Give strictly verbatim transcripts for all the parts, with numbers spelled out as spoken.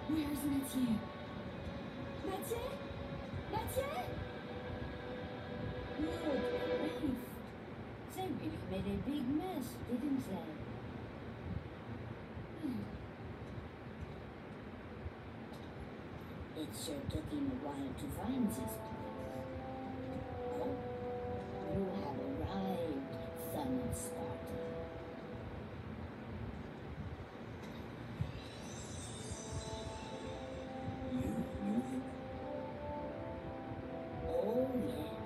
Where's Mathieu? Mathieu? Mathieu? Good grief. They really made a big mess, didn't they? It sure took him a while to find this place. Oh, you have arrived, son of Sparta. You knew him? Oh, yes.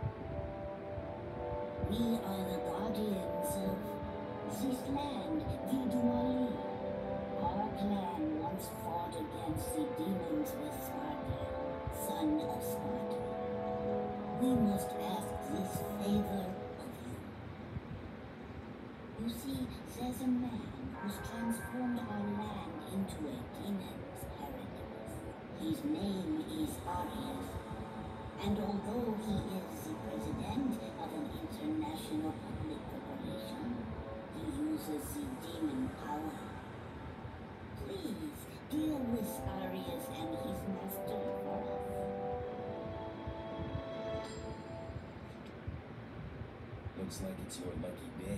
We are the guardians of this land, Vidumali. Our clan once fought against the demons with Sparta, son of Sparta. We must ask this favor of you. You see, there's a man who's transformed our land into a demon's paradise. His name is Arius. And although he is the president of an international public corporation, he uses the demon power. Please deal with Arius and his master for us. Looks like it's your lucky day.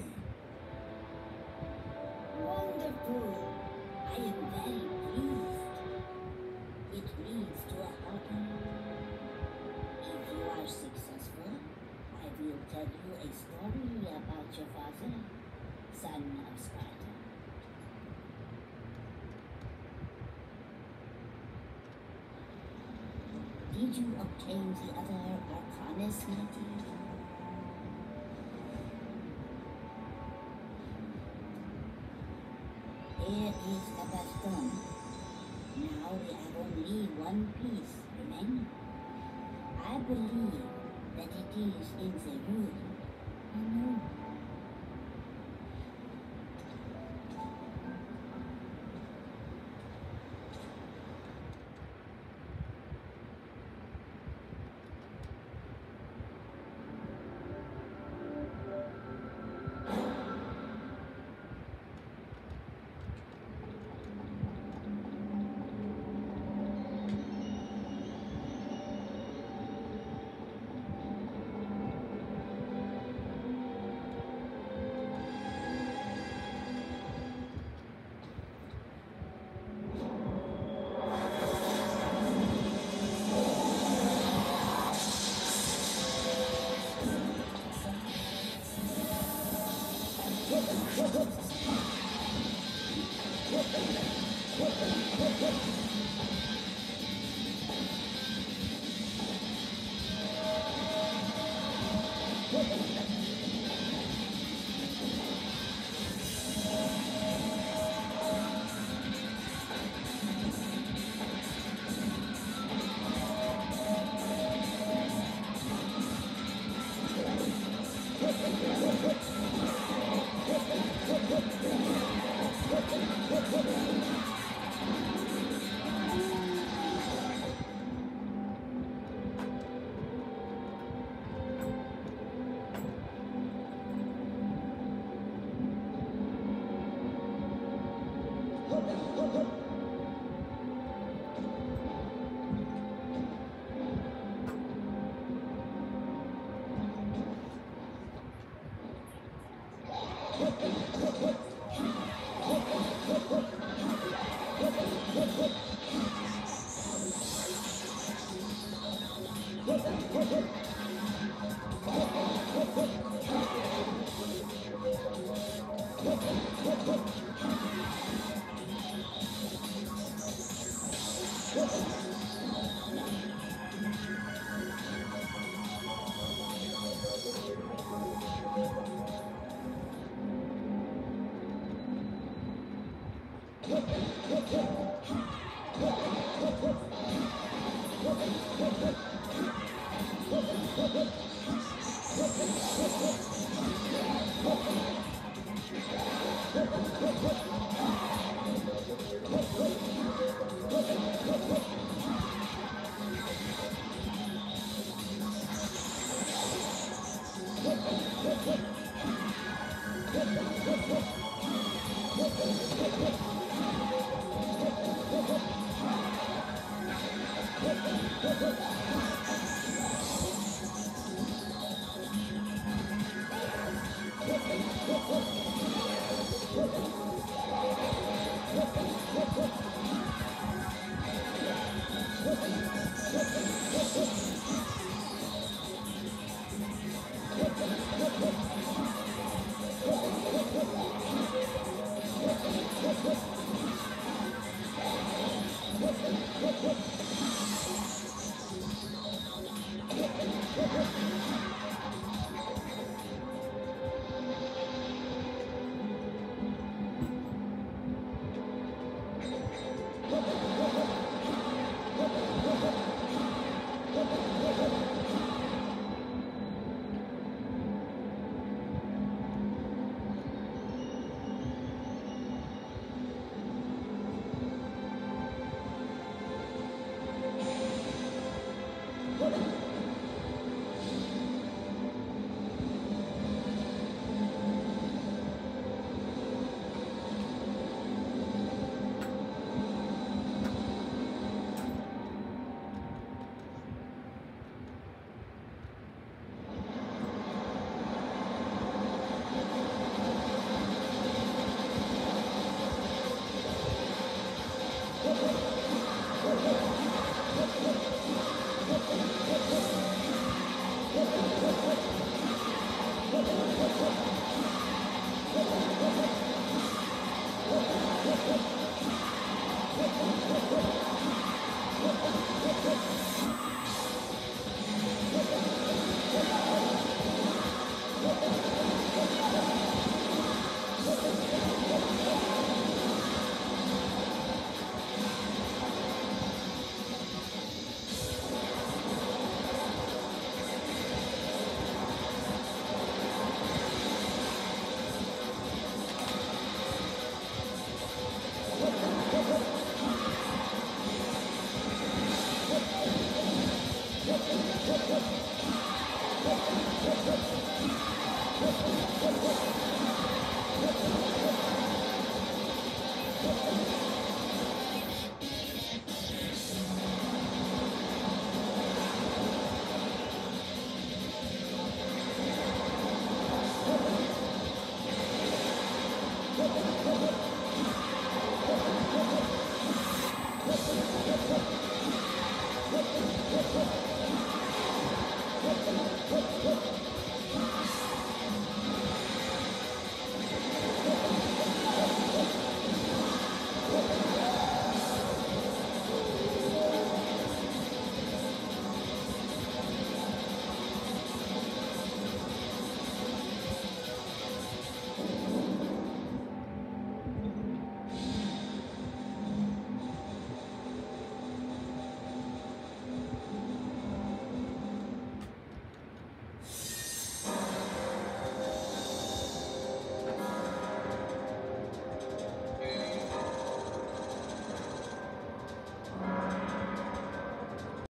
Wonderful! I am very pleased. It leads to a happy. If you are successful, I will tell you a story about your father, son of Sparta. Did you obtain the other Arcanus, Matthew? Here is the baston. Now we have only one piece remaining. I believe that it is in the room. I know. Thank you.